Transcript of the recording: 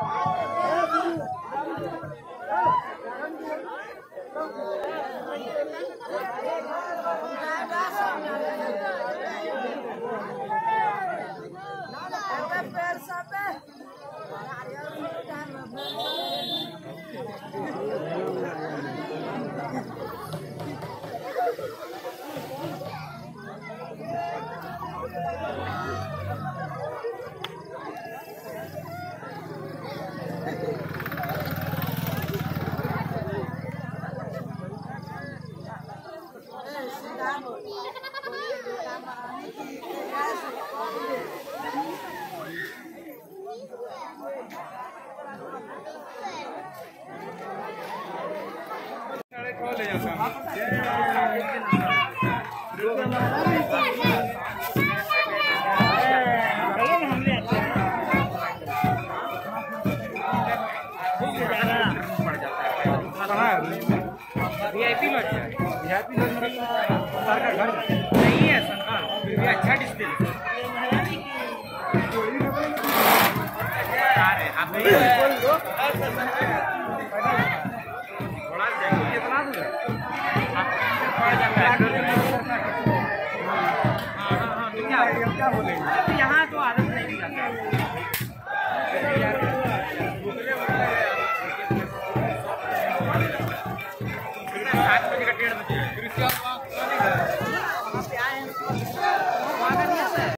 VIP lodge है। VIP lodge मतलब sir का घर नहीं है सर का, फिर भी अच्छा डिस्प्ले है।